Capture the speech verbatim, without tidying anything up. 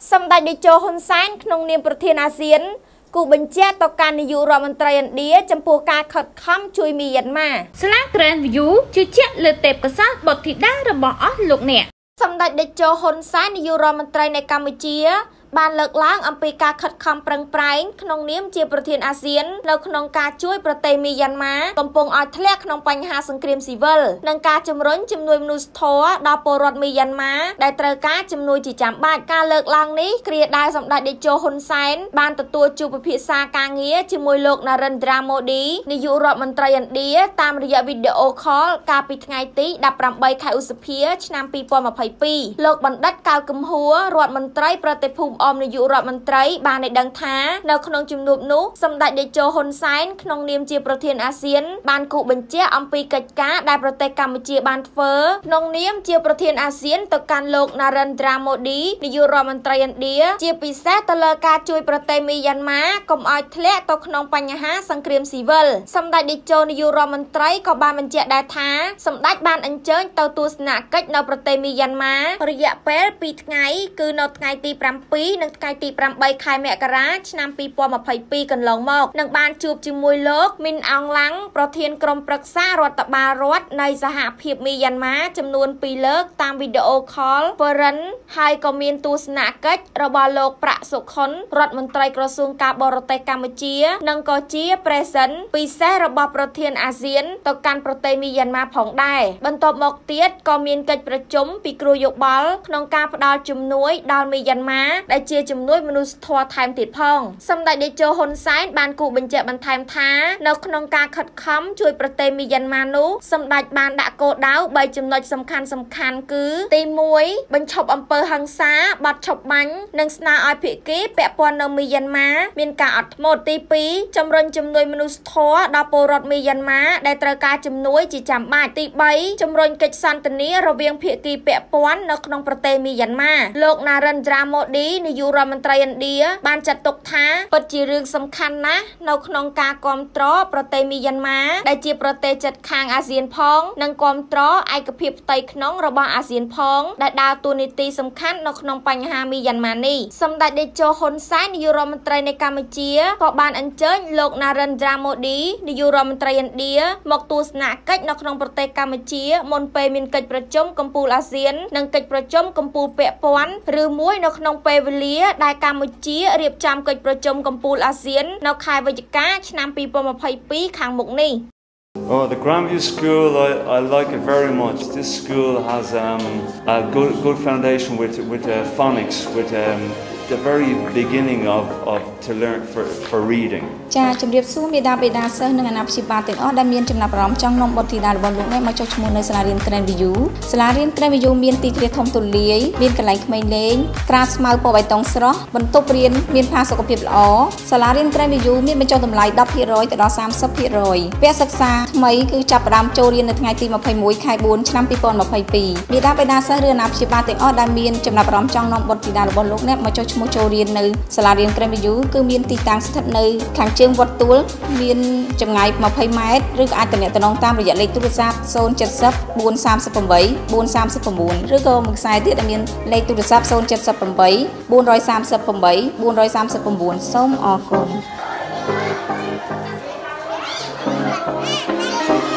សម្ដេចតេជោហ៊ុនសែនក្នុងនាមប្រធានអាស៊ានគូបញ្ជាក់ទៅកាន់នាយករដ្ឋមន្ត្រីឥណ្ឌាចំពោះការខិតខំជួយមីយ៉ាន់ម៉ាស្លា Grand View ជឿជាក់លើទេពកោសល្យបុត្រធីតារបស់អស់លោកអ្នកសម្ដេចតេជោហ៊ុនសែននាយករដ្ឋមន្ត្រីនៃកម្ពុជាបានលើកឡើងអំពីការខិតខំប្រឹងប្រែងក្នុងនាមជាប្រធានអាស៊ាននៅក្នុងការជួយប្រទេសមីយ៉ាន់ម៉ាកំពុងឲ្យធ្លាក់ក្នុងបញ្ហាសង្គ្រាមស៊ីវិលនិងការជំរុញជំនួយមនុស្សធម៌ដល់ពលរដ្ឋមីយ៉ាន់ម៉ាដែលត្រូវការជំនួយជាចាំបាច់ការលើកឡើងនេះគ្រាដែលសម្ដេចតេជោហ៊ុនសែនបានទទួលជួបពិភាក្សាការងារជាមួយលោកណារិនទ្រាម៉ូឌីនាយករដ្ឋមន្ត្រីឥណ្ឌាតាមរយៈវីដេអូខលកាលពីថ្ងៃទីដប់ប្រាំបីខែឧសភាឆ្នាំពីរពាន់ម្ភៃពីរលោកបណ្ឌិតកៅកំហួររដ្ឋមន្ត្រីប្រទេសភូមិអមនាយករដ្ឋមន្ត្រីបានឲ្យដឹងថានៅក្នុងជំនួបនោះសម្ដេចតេជោហ៊ុនសែនក្នុងនាមជាប្រធានអាស៊ានបានគូបញ្ជាក់អំពីកិច្ចការដែលប្រទេសកម្ពុជាបានធ្វើក្នុងនាមជាប្រធានអាស៊ានទៅកាន់លោកណារិនទ្រាម៉ូឌីនាយករដ្ឋមន្ត្រីឥណ្ឌាជាពិសេសទៅលើការជួយប្រទេសមីយ៉ាន់ម៉ាកុំឲ្យធ្លាក់ទៅក្នុងបញ្ហាសង្គ្រាមស៊ីវិលសម្ដេចតេជោនាយករដ្ឋមន្ត្រីក៏បានបញ្ជាក់ដែរថាសម្ដេចបានអញ្ជើញទៅទស្សនកិច្ចនៅប្រទេសមីយ៉ាន់ម៉ារយៈពេលពីរថ្ងៃគឺនៅថ្ងៃទីប្រាំពីរនិងថ្ងៃទីប្រាំបីខែមករាឆ្នាំពីរពាន់ម្ភៃពីរកន្លងមកនឹងបានជួបជាមួយលោកមីនអងឡាំងប្រធានក្រុមប្រឹក្សារដ្ឋបាលរដ្ឋនៃសហភាពមីយ៉ាន់ម៉ាចំនួនពីរលើកតាមវីដេអូខលហ្វរិនហើយក៏មានទស្សនកិច្ចរបស់លោកប្រាក់សុខុនរដ្ឋមន្ត្រីក្រសួងការបរទេសកម្ពុជានិងក៏ជាប្រេសិនពិសេសរបស់ប្រធានអាស៊ានទៅកាន់ប្រទេសមីយ៉ាន់ម៉ាផងដែរបន្ទាប់មកទៀតក៏មានកិច្ចប្រជុំពិគ្រោះយោបល់ក្នុងការផ្ដល់ជំនួយដល់មីយ៉ាន់ម៉ាដែលជាជំនួយមនុស្សធម៌ថែមទៀតផងសម្ដេចតេជោហ៊ុនសែនបានគូបញ្ជាក់បន្ថែមថានៅក្នុងការខិតខំជួយប្រទេសមីយ៉ាន់ម៉ានោះសម្ដេចបានដាក់គោលដៅបីចំណុចសំខាន់សំខាន់គឺទីមួយបញ្ឈប់អំពើហិង្សាបទឈប់បាញ់និងស្នើឲ្យភាគីពាក់ព័ន្ធនៅមីយ៉ាន់ម៉ាមានការអត់ធ្មត់ទីពីរជំរុញជំនួយមនុស្សធម៌ដល់ពលរដ្ឋមីយ៉ាន់ម៉ាដែលត្រូវការជំនួយជាចាំបាច់ទីបីជំរុញកិច្ចសន្ទនារវាងភាគីពាក់ព័ន្ធនៅក្នុងប្រទេសមីយ៉ាន់ម៉ាលោកណារិនទ្រាម៉ូឌីនាយករដ្ឋមន្ត្រីឥណ្ឌាបានចាត់ទុកថាពិតជារឿងសំខាន់ណាស់នៅក្នុងការគាំទ្រប្រទេសមីយ៉ាន់ម៉ាដែលជាប្រទេសជិតខាងអាស៊ានផងនិងគាំទ្រឯកភាពផ្ទៃក្នុងរបស់អាស៊ានផងដែលដើរតួនាទីសំខាន់នៅក្នុងបញ្ហាមីយ៉ាន់ម៉ានេះសម្ដេចតេជោហ៊ុនសែននាយករដ្ឋមន្ត្រីនៃកម្ពុជាក៏បានអញ្ជើញលោកណារិនទ្រាម៉ូឌីនាយករដ្ឋមន្ត្រីឥណ្ឌាមកទស្សនកិច្ចនៅក្នុងប្រទេសកម្ពុជាមុនពេលមានកិច្ចប្រជុំកំពូលអាស៊ាននិងកិច្ចប្រជុំកំពូលពាក់ព័ន្ធឬមួយនៅក្នុងពេលវេលាដែលកម្ពុជារៀបចំកិច្ចប្រជុំកំពូលអាស៊ាននៅខែវិច្ឆិកាឆ្នាំពីរពាន់ម្ភៃពីរខាងមុខនេះ Oh, the Grandview School, I, I like it very much. This school has um, a good good foundation with with uh, phonics, with um, the very beginning of, of to learn for for reading. ចាជំរាបសួរមេដាបេដាសិស្សនិងអាណាព្យាបាលទាំងអស់ដែលមានចំណាប់អារម្មណ៍ចង់នាំបុត្រធីតារបស់លោកអ្នកមកចុះឈ្មោះនៅសាលារៀន Grand View សាលារៀន Grand View មានទីធ្លាធំទូលាយមានកន្លែងក្មេងលេងក្រាលស្មៅពណ៌បៃតងស្រស់បន្ទប់រៀនមានផាសុកភាពល្អសាលារៀន Grand View មានបញ្ចុះតម្លៃ ដប់ភាគរយ ទៅដល់ សាមសិបភាគរយ វគ្គសិក្សាថ្មីគឺចាប់ផ្ដើមចូលរៀននៅថ្ងៃទីម្ភៃមួយខែបួនឆ្នាំពីរពាន់ម្ភៃពីរមេដាបេដាសិស្សឬអាណាព្យាបាលទាំងអស់ដែលមានចំណាប់អារម្មណ៍ចង់នាំបុត្រធីតារបស់លោកអ្នកមកចុះឈ្មោះចូលរៀននៅសាលារៀន Grand View គឺមានទីតាំងស្ថិតនៅខាងជើងវត្តទួលមានចម្ងាយម្ភៃម៉ែត្រឬក៏អាចទំនាក់ទំនងតាមរយៈលេខទូរស័ព្ទ ศูนย์ เจ็ด ศูนย์ បួន สาม แปด បួន สาม 9 ឬក៏មួយខ្សែទៀតដែលមានលេខទូរស័ព្ទ ศูนย์ เจ็ด แปด บួน สาม แปด បួน สาม แปด បួន สาม 9 សូមអរគុណ